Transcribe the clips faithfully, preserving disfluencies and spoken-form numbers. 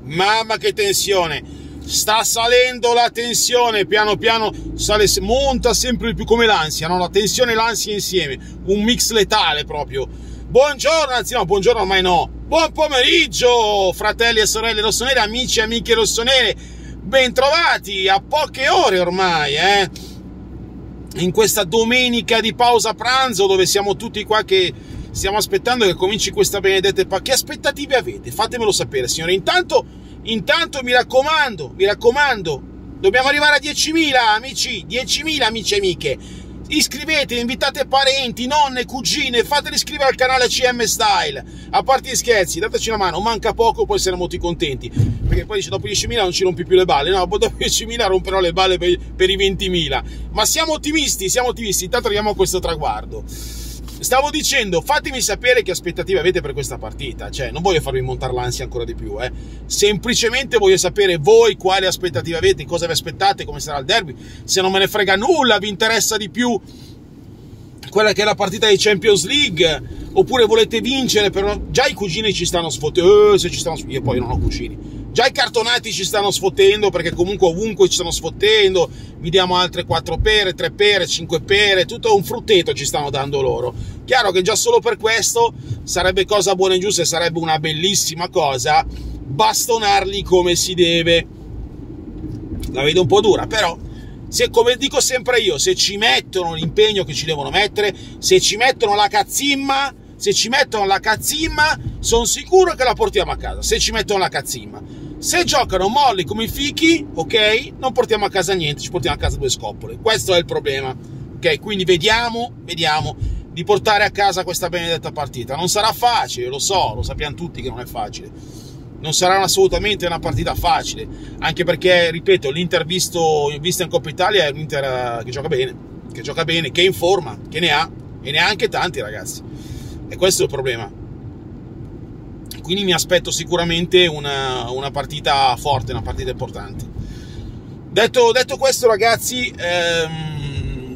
mamma che tensione, sta salendo la tensione, piano piano sale, monta sempre di più, come l'ansia, no? La tensione e l'ansia insieme, un mix letale proprio. Buongiorno, anzi no, buongiorno ormai no, buon pomeriggio fratelli e sorelle rossonere, amici e amiche rossonere, bentrovati a poche ore ormai, eh? In questa domenica di pausa pranzo dove siamo tutti qua che stiamo aspettando che cominci questa benedetta pa- che aspettative avete? Fatemelo sapere, signore. Intanto, intanto mi raccomando, mi raccomando, dobbiamo arrivare a diecimila amici, diecimila amici e amiche. Iscrivetevi, invitate parenti, nonne, cugine, fateli iscrivere al canale C M Style. A parte gli scherzi, dateci una mano, manca poco, poi saremo tutti contenti. Perché poi dice, dopo diecimila non ci rompi più le balle. No, dopo diecimila romperò le balle per, per i ventimila. Ma siamo ottimisti, siamo ottimisti, intanto arriviamo a questo traguardo. Stavo dicendo, fatemi sapere che aspettative avete per questa partita, cioè non voglio farvi montare l'ansia ancora di più, eh. Semplicemente voglio sapere voi quali aspettative avete, cosa vi aspettate, come sarà il derby, se non me ne frega nulla, vi interessa di più quella che è la partita di Champions League, oppure volete vincere, però già i cugini ci stanno sfottendo, eh, se ci stanno sfottendo, io poi non ho cugini. Già i cartonati ci stanno sfottendo, perché comunque ovunque ci stanno sfottendo, vi diamo altre quattro pere, tre pere, cinque pere, tutto un frutteto ci stanno dando loro. Chiaro che già solo per questo sarebbe cosa buona e giusta e sarebbe una bellissima cosa bastonarli come si deve. La vedo un po' dura, però, se, come dico sempre io, se ci mettono l'impegno che ci devono mettere, se ci mettono la cazzimma, se ci mettono la cazzimma, sono sicuro che la portiamo a casa, se ci mettono la cazzimma. Se giocano molli come i fichi, ok, non portiamo a casa niente, ci portiamo a casa due scoppole. Questo è il problema, ok? Quindi vediamo, vediamo di portare a casa questa benedetta partita. Non sarà facile, lo so, lo sappiamo tutti che non è facile. Non sarà assolutamente una partita facile, anche perché, ripeto, l'Inter visto, visto in Coppa Italia è un Inter che gioca bene, che gioca bene, che è in forma, che ne ha, e ne ha anche tanti, ragazzi. E questo è il problema. Quindi mi aspetto sicuramente una, una partita forte, una partita importante. Detto, detto questo, ragazzi, ehm,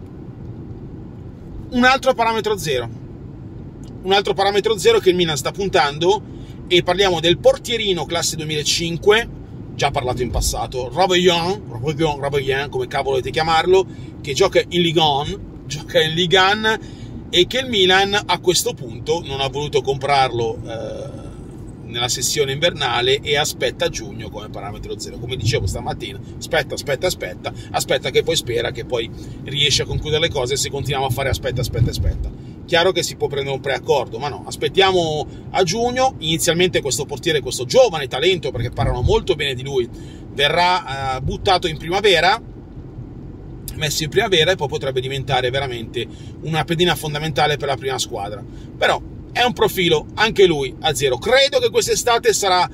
un altro parametro zero. Un altro parametro zero che il Milan sta puntando, e parliamo del portierino classe duemilacinque, già parlato in passato, Robben, Robben, Robben, come cavolo volete chiamarlo, che gioca in Ligue uno, gioca in Ligue uno, e che il Milan a questo punto non ha voluto comprarlo eh, nella sessione invernale e aspetta giugno come parametro zero. Come dicevo stamattina, aspetta, aspetta, aspetta, aspetta che poi spera che poi riesce a concludere le cose se continuiamo a fare aspetta, aspetta, aspetta. Chiaro che si può prendere un preaccordo, ma no, aspettiamo a giugno. Inizialmente questo portiere, questo giovane talento, perché parlano molto bene di lui, verrà eh, buttato in primavera, messo in primavera, e poi potrebbe diventare veramente una pedina fondamentale per la prima squadra. Però è un profilo anche lui a zero. Credo che quest'estate sarà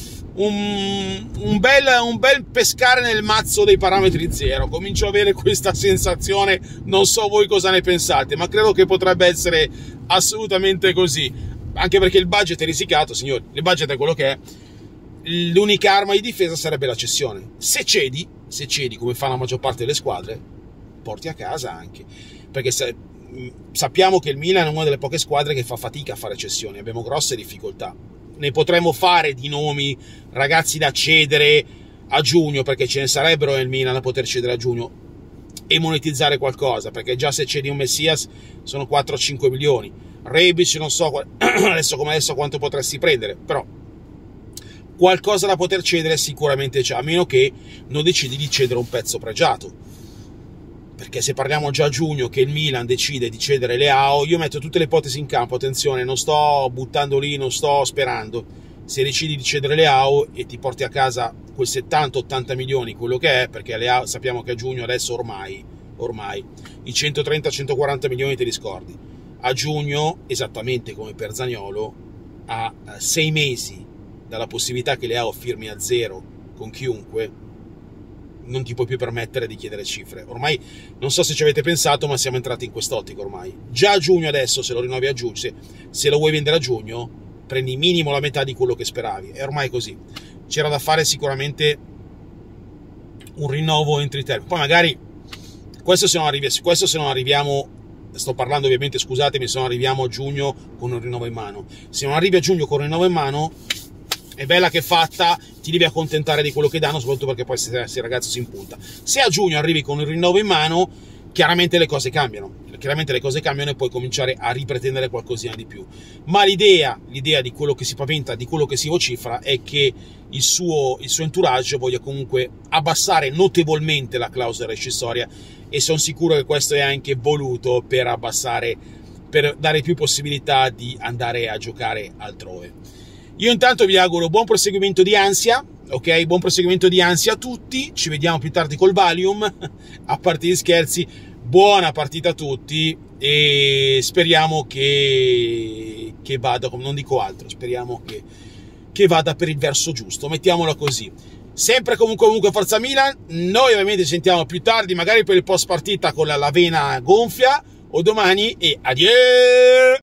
un, un, bel, un bel pescare nel mazzo dei parametri zero. Comincio a avere questa sensazione, non so voi cosa ne pensate, ma credo che potrebbe essere assolutamente così, anche perché il budget è risicato, signori, il budget è quello che è. L'unica arma di difesa sarebbe la cessione. Se cedi, se cedi come fa la maggior parte delle squadre, porti a casa anche, perché se, sappiamo che il Milan è una delle poche squadre che fa fatica a fare cessioni, abbiamo grosse difficoltà. Ne potremmo fare di nomi, ragazzi da cedere a giugno, perché ce ne sarebbero nel Milan da poter cedere a giugno e monetizzare qualcosa, perché già se cedi un Messias sono quattro cinque milioni, Rebic non so adesso come adesso quanto potresti prendere, però qualcosa da poter cedere sicuramente c'è, a meno che non decidi di cedere un pezzo pregiato. Perché se parliamo già a giugno che il Milan decide di cedere Leao, io metto tutte le ipotesi in campo, attenzione, non sto buttando lì, non sto sperando. Se decidi di cedere Leao e ti porti a casa quei settanta ottanta milioni, quello che è, perché Leao sappiamo che a giugno adesso ormai, ormai i centotrenta centoquaranta milioni te li scordi. A giugno, esattamente come per Zaniolo, a sei mesi dalla possibilità che Leao firmi a zero con chiunque, non ti puoi più permettere di chiedere cifre. Ormai non so se ci avete pensato, ma siamo entrati in quest'ottica ormai. Già a giugno adesso, se lo rinnovi a giugno, se, se lo vuoi vendere a giugno, prendi minimo la metà di quello che speravi. È ormai così. C'era da fare sicuramente un rinnovo entro i termini. Poi magari, questo se non arrivi, questo se non arriviamo, sto parlando ovviamente, scusatemi, se non arriviamo a giugno con un rinnovo in mano. Se non arrivi a giugno con un rinnovo in mano, è bella che è fatta, ti devi accontentare di quello che danno, soprattutto perché poi se, se il ragazzo si impunta. Se a giugno arrivi con il rinnovo in mano, chiaramente le cose cambiano, chiaramente le cose cambiano e puoi cominciare a ripretendere qualcosina di più. Ma l'idea, l'idea di quello che si paventa, di quello che si vocifera, è che il suo, il suo entourage voglia comunque abbassare notevolmente la clausola rescissoria, e sono sicuro che questo è anche voluto per abbassare, per dare più possibilità di andare a giocare altrove. Io intanto vi auguro buon proseguimento di ansia, ok? Buon proseguimento di ansia a tutti, ci vediamo più tardi col Valium, a parte gli scherzi, buona partita a tutti e speriamo che, che vada, non dico altro, speriamo che, che vada per il verso giusto, mettiamola così. Sempre comunque, comunque Forza Milan, noi ovviamente ci sentiamo più tardi, magari per il post partita con la, la vena gonfia, o domani, e adieu!